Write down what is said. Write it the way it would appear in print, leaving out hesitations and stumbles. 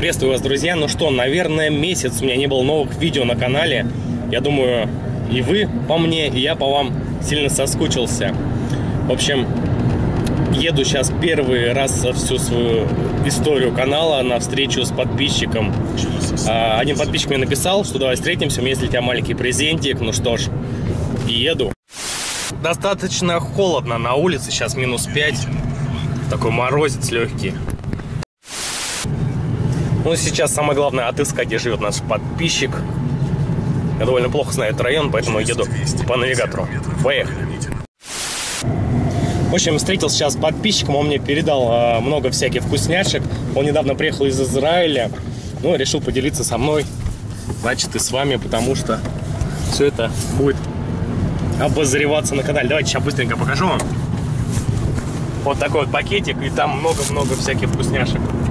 Приветствую вас, друзья. Ну что, наверное, месяц у меня не было новых видео на канале. Я думаю, и вы по мне, и я по вам сильно соскучился. В общем, еду сейчас первый раз за всю свою историю канала на встречу с подписчиком. Один подписчик мне написал, что давай встретимся, у меня есть для тебя маленький презентик. Ну что ж, еду. Достаточно холодно на улице, сейчас -5. Такой морозец легкий. Ну, сейчас самое главное отыскать, где живет наш подписчик. Я довольно плохо знаю этот район, поэтому еду по навигатору. Поехали. В общем, встретился сейчас с подписчиком, он мне передал много всяких вкусняшек. Он недавно приехал из Израиля, ну, решил поделиться со мной, значит, и с вами, потому что все это будет обозреваться на канале. Давайте сейчас быстренько покажу вам. Вот такой вот пакетик, и там много-много всяких вкусняшек.